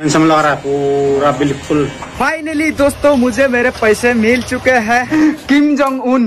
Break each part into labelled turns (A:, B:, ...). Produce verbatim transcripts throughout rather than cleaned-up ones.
A: Tension लग रहा है पूरा बिल्कुल।
B: फाइनली दोस्तों मुझे मेरे पैसे मिल चुके हैं। किम जोंग उन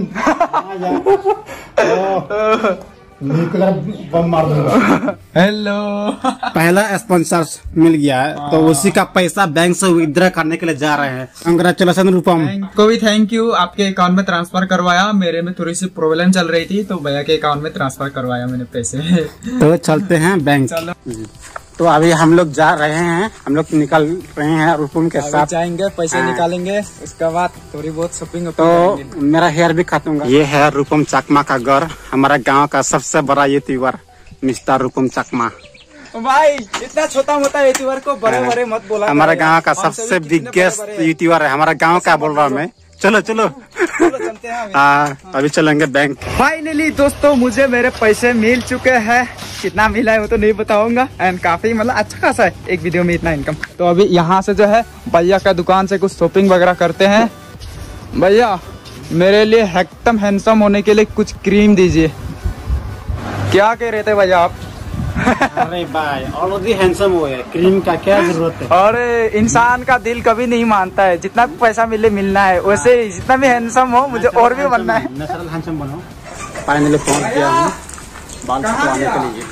A: न्यूक्लियर बम मार दूंगा।
B: हेलो
A: पहला स्पॉन्सर मिल गया है तो उसी का पैसा बैंक से विड्रॉ करने के लिए जा रहे हैं। कंग्रेचुलेशन रूपम
B: को भी थैंक यू। आपके अकाउंट में ट्रांसफर करवाया। मेरे में थोड़ी सी प्रॉब्लम चल रही थी तो भैया के अकाउंट में ट्रांसफर करवाया मैंने पैसे।
A: तो चलते हैं बैंक। तो अभी हम लोग जा रहे हैं, हम लोग निकल रहे हैं रूपम के साथ
B: जाएंगे, पैसे निकालेंगे, उसके बाद थोड़ी बहुत शॉपिंग।
A: तो मेरा हेयर भी काटूंगा। ये है रूपम चकमा का घर, हमारा गांव का सबसे बड़ा यूट्यूबर मिस्टर रूपम चकमा।
B: भाई इतना छोटा मोटा यूट्यूबर को बड़े बड़े मत बोला।
A: हमारा गांव का सबसे बिगेस्ट यूट्यूबर है, हमारा गांव का बोल रहा हूँ मैं। चलो चलो
B: चलते हैं
A: हाँ अभी चलेंगे बैंक।
B: फाइनली दोस्तों मुझे मेरे पैसे मिल चुके हैं। कितना मिला है वो तो नहीं बताऊंगा। एंड काफी मतलब अच्छा खासा है एक वीडियो में इतना इनकम। तो अभी यहाँ से जो है भैया का दुकान से कुछ शॉपिंग वगैरह करते हैं। भैया मेरे लिए एकदम हैंडसम होने के लिए कुछ क्रीम दीजिए। क्या कह रहे थे भैया आप?
A: अरे भाई ऑलरेडी हैंडसम हो है, क्रीम का क्या जरूरत है?
B: अरे इंसान का दिल कभी नहीं मानता है, जितना भी पैसा मिले मिलना है। वैसे जितना भी हैंडसम हो मुझे और भी बनना है।
A: नेचुरल हैंडसम बनो। फाइनली पहुंच गया हूँ बाल कटवाने के लिए।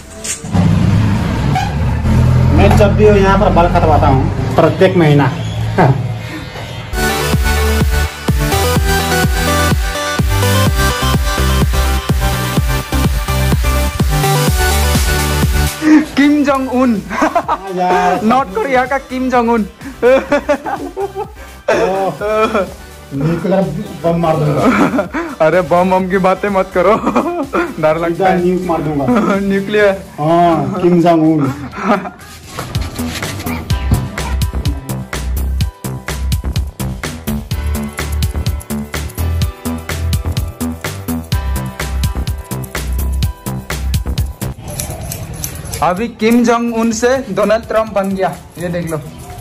A: मैं जब भी यहाँ पर बाल कटवाता हूँ प्रत्येक महीना।
B: Kim Jong Un North Korea का किम जोंग उन।
A: न्यूक्लियर बम मार दूंगा।
B: अरे बम बम की बातें मत करो, डर लगता है।
A: न्यूक मार दूंगा।
B: न्यूक्लियर
A: हाँ किम जोंग उन।
B: अभी किम जोंग उन से डोनाल्ड ट्रम्प बन गया, ये देख लो।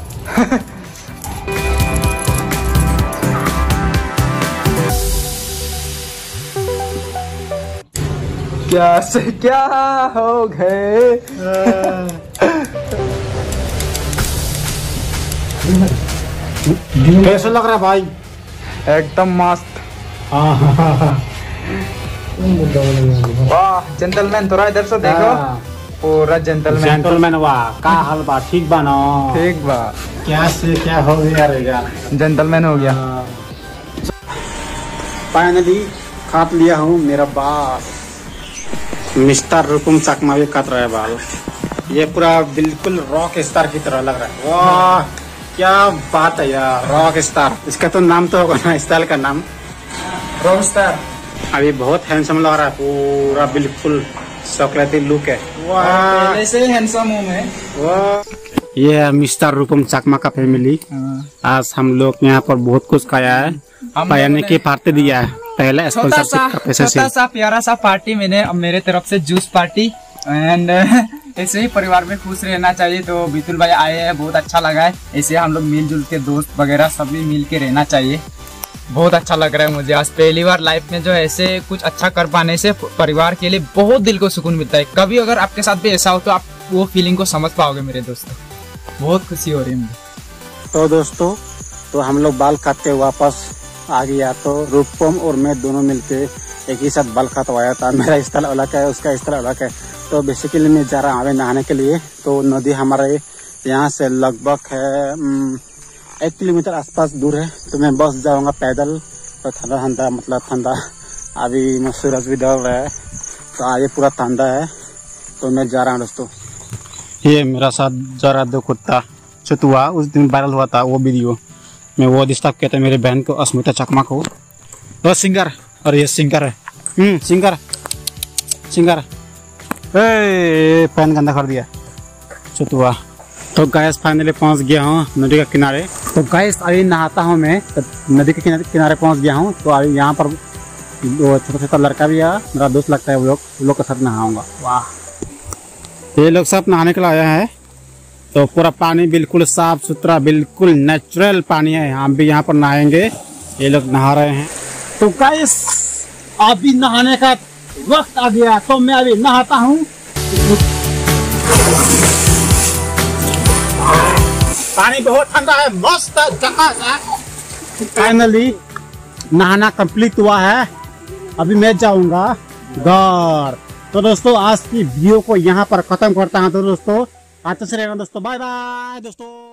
B: क्या से क्या हो गए।
A: कैसा लग रहा है भाई?
B: एकदम मस्त।
A: हाँ
B: वाह जेंटलमैन, थोड़ा इधर से देखो। पूरा जेंटलमैन
A: जेंटलमैन वाह का हाल बा? ठीक बा ना?
B: ठीक बा।
A: क्या से क्या हो गया रे यार?
B: जेंटलमैन हो गया।
A: फाइनली काट लिया हूँ मेरा बाल। मिस्टर रूपम चकमा भी काट रहा है बाल। ये पूरा बिल्कुल रॉक स्टार की तरह लग रहा है। वाह क्या बात है यार, रॉक स्टार। इसका तो नाम तो होगा ना, स्टाइल का नाम
B: रॉक स्टार।
A: अभी बहुत हैंडसम लग रहा है, पूरा बिल्कुल चॉकलेटी लुक है।
B: पहले से हैंडसम हूँ मैं।
A: वाह ये है मिस्टर रूपम चकमा का फैमिली। आज हम लोग यहाँ पर बहुत कुछ खाया है, यानी कि पार्टी दिया है। पहले स्पॉन्सरशिप का पैसे से
B: छोटा सा प्यारा सा पार्टी मैंने अब मेरे तरफ से जूस पार्टी। एंड ऐसे ही परिवार में खुश रहना चाहिए। तो बितुल भाई आए हैं, बहुत अच्छा लगा है। ऐसे हम लोग मिलजुल के दोस्त वगैरह सभी मिल के रहना चाहिए। बहुत अच्छा लग रहा है मुझे। आज पहली बार लाइफ में जो ऐसे कुछ अच्छा कर पाने से परिवार के लिए बहुत दिल को सुकून मिलता है। कभी अगर आपके साथ भी ऐसा हो तो आप वो फीलिंग को समझ पाओगे मेरे दोस्तों। बहुत खुशी हो रही है मुझे।
A: तो दोस्तों तो हम लोग बाल काटते वापस आ गया। तो रूपम और मैं दोनों मिलके एक ही साथ बाल कटवाया था। मेरा स्थल अलग है, उसका स्थल अलग है। तो बेसिकली मैं जा रहा हूँ नहाने के लिए। तो नदी हमारे यहाँ से लगभग है एक किलोमीटर आसपास दूर है। तो मैं बस जाऊंगा पैदल। तो ठंडा ठंडा मतलब ठंडा, अभी सूरज भी ढल रहा है तो आगे पूरा ठंडा है। तो मैं जा रहा हूँ दोस्तों। ये मेरा साथ जा रहा दो कुत्ता चतुआ, उस दिन वायरल हुआ था वो वीडियो। मैं वो डिस्टर्ब किया था मेरी बहन को, अस्मिता चकमा को। और सिंगर, और ये सिंगर है। हम्म सिंगर सिंगर ए पैन गंदा कर दिया चतुआ। तो गैस फाइनली पहुंच गया हूँ नदी के किनारे। तो गैस अभी नहाता हूँ मैं, तो नदी के किनारे किनारे पहुंच गया हूँ। तो अभी यहाँ पर वो छोटा छोटा लड़का भी है, मेरा दोस्त लगता है। वो लोग वो लोग के साथ नहाऊंगा। वाह ये लोग सब नहाने के लिए आया है। तो पूरा पानी बिल्कुल साफ सुथरा, बिल्कुल नेचुरल पानी है। हम भी यहाँ पर नहाएंगे, ये लोग नहा रहे हैं। तो गैस अभी नहाने का वक्त आ गया, तो मैं अभी नहाता हूँ। पानी बहुत ठंडा है, मस्त जगह। फाइनली नहाना कंप्लीट हुआ है, अभी मैं जाऊंगा घर। तो दोस्तों आज की वीडियो को यहाँ पर खत्म करता हूँ। तो दोस्तों आते से रहना दोस्तों, बाय बाय दोस्तों।